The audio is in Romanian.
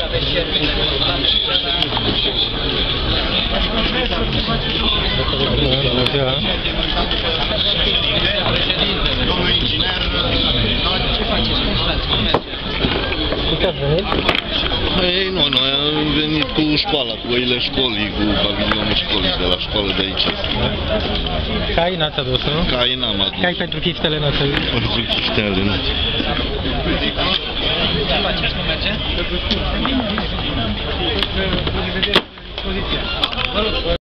Domnul inginer, ce faceți? Ce ați venit? Ei, nu, noi am venit cu școala, cu oile școlii, cu pavilionul școlii de la școală de aici. Cai n-ați adus, nu? Cai n-am adus. Cai pentru chiftele n-ați adus. Pentru chiftele, nu. Ce faceți? Cum merge? Vă rog.